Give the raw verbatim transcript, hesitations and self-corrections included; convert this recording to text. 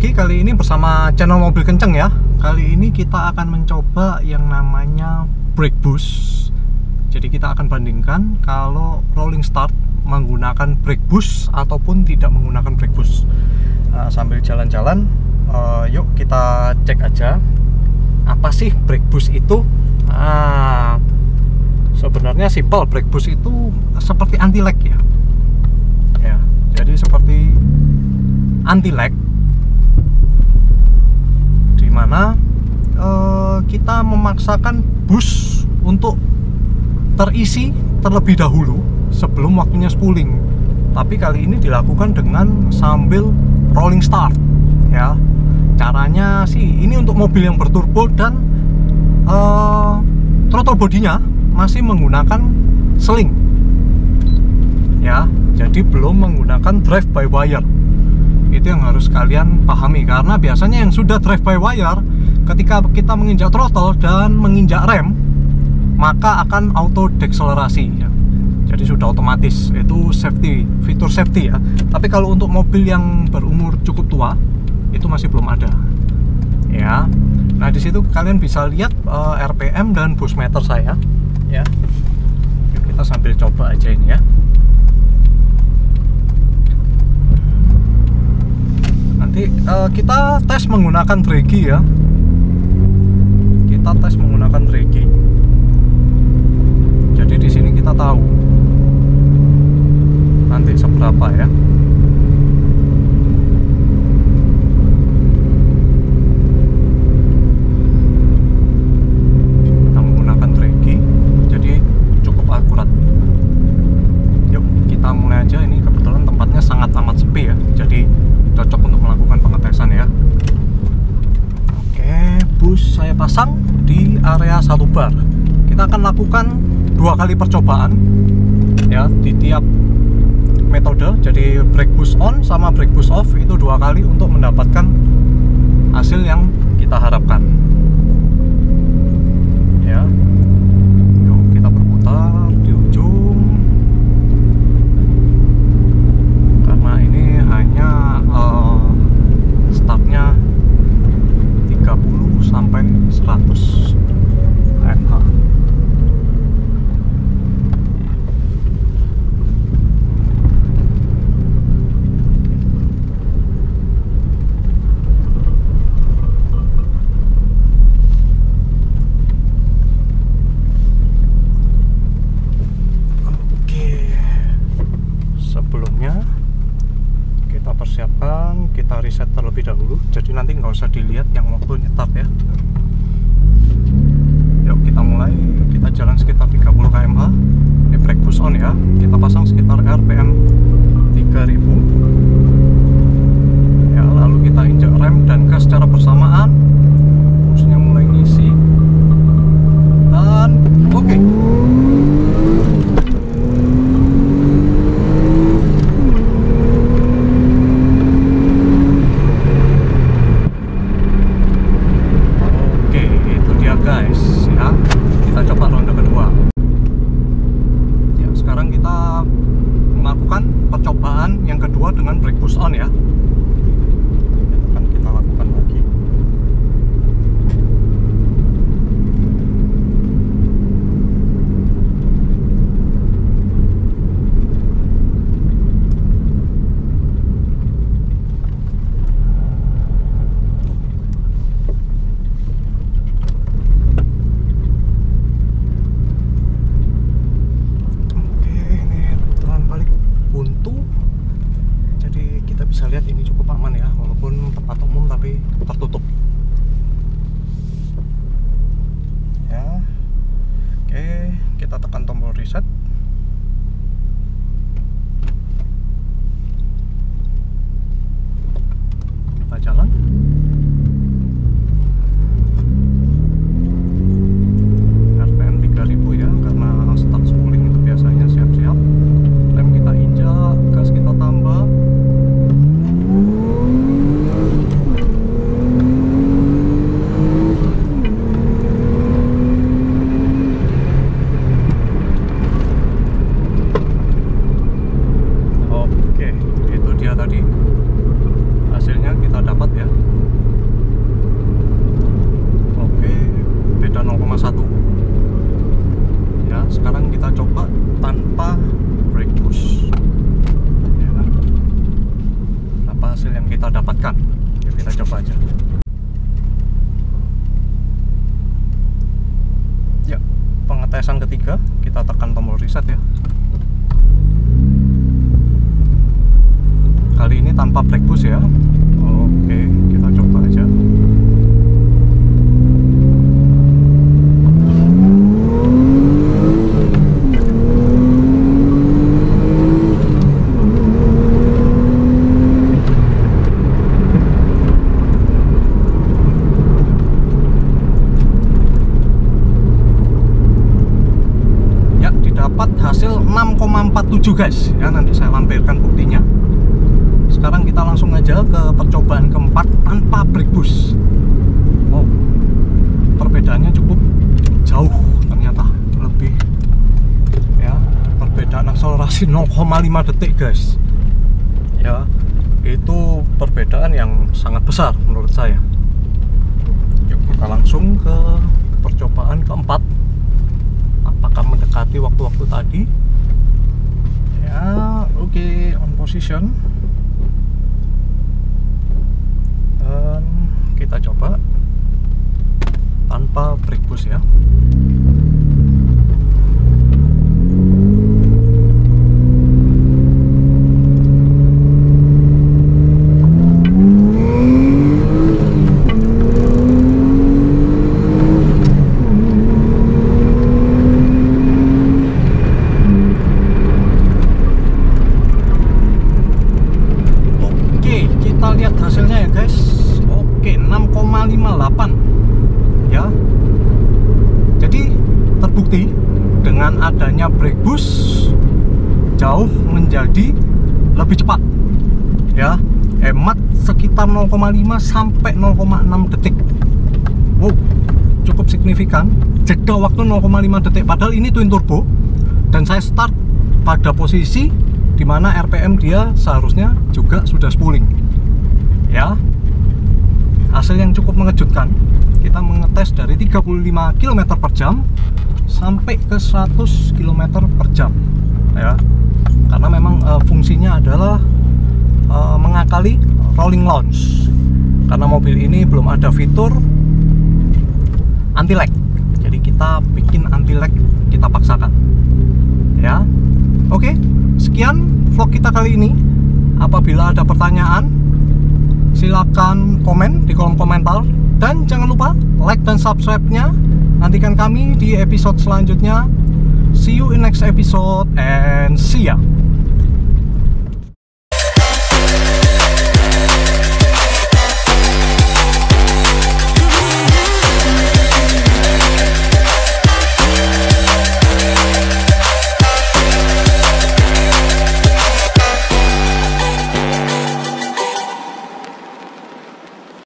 lagi, kali ini bersama channel Mobil Kenceng ya. Kali ini kita akan mencoba yang namanya brake boost. Jadi kita akan bandingkan kalau rolling start menggunakan brake boost ataupun tidak menggunakan brake boost. Nah, sambil jalan-jalan, uh, yuk kita cek aja apa sih brake boost itu. Nah, sebenarnya simpel, brake boost itu seperti anti lag ya. Ya, jadi seperti anti lag, dimana uh, kita memaksakan bus untuk terisi terlebih dahulu sebelum waktunya spooling. Tapi kali ini dilakukan dengan sambil rolling start ya. Caranya sih ini untuk mobil yang berturbo dan uh, throttle bodinya masih menggunakan seling ya, jadi belum menggunakan drive by wire. Itu yang harus kalian pahami, karena biasanya yang sudah drive by wire, ketika kita menginjak throttle dan menginjak rem, maka akan auto dekselerasi ya. Jadi sudah otomatis, itu safety, fitur safety ya. Tapi kalau untuk mobil yang berumur cukup tua, itu masih belum ada ya. Nah, di situ kalian bisa lihat uh, R P M dan boost meter saya ya. Yuk, kita sambil coba aja ini ya. Nanti uh, kita tes menggunakan draggy ya. Kita tes menggunakan draggy. Jadi di sini kita tahu nanti seberapa ya. Kita menggunakan draggy, jadi cukup akurat. Yuk kita mulai aja. Ini kebetulan tempatnya sangat amat sepi ya, jadi cocok untuk melakukan pengetesan ya. Oke, bus saya pasang di area satu bar. Kita akan lakukan dua kali percobaan ya di tiap metode. Jadi brake boost on sama brake boost off itu dua kali untuk mendapatkan hasil yang kita harapkan ya. Yuk kita berputar di ujung, karena ini hanya uh, startnya tiga puluh sampai seratus mH. Persiapkan, kita reset terlebih dahulu, jadi nanti nggak usah dilihat yang waktu nyetap ya. Yuk kita mulai, kita jalan sekitar tiga puluh kilometer per jam. Ini brake boost on ya, kita pasang sekitar R P M tiga ribu ya. Lalu kita injak rem dan gas secara bersamaan, busnya mulai ngisi dan oke okay. Guys ya, kita coba ronde kedua ya. Sekarang kita melakukan percobaan yang kedua dengan brake boost on ya. Itu kan kita lakukan lagi. pengetesan ketiga, kita tekan tombol reset ya. Kali ini tanpa brake push ya. Oke, kita coba aja. Hasil enam koma empat tujuh guys ya, nanti saya lampirkan buktinya. Sekarang kita langsung aja ke percobaan keempat tanpa brake push. Wow, perbedaannya cukup jauh ternyata, lebih ya, perbedaan akselerasi nol koma lima detik guys ya, itu perbedaan yang sangat besar menurut saya. Yuk kita langsung ke percobaan keempat. Apakah mendekati waktu-waktu tadi ya? Oke, okay, on position, dan kita coba tanpa brake push ya. Terbukti dengan adanya brake push jauh menjadi lebih cepat ya, hemat sekitar nol koma lima sampai nol koma enam detik. Wow, cukup signifikan, jeda waktu nol koma lima detik, padahal ini twin turbo dan saya start pada posisi dimana R P M dia seharusnya juga sudah spooling ya. Hasil yang cukup mengejutkan, kita mengetes dari tiga puluh lima kilometer per jam sampai ke seratus kilometer per jam ya, karena memang uh, fungsinya adalah uh, mengakali rolling launch, karena mobil ini belum ada fitur anti lag, jadi kita bikin anti lag, kita paksakan ya. Oke, sekian vlog kita kali ini. Apabila ada pertanyaan, silakan komen di kolom komentar, dan jangan lupa like dan subscribe-nya. Nantikan kami di episode selanjutnya. See you in next episode and see ya.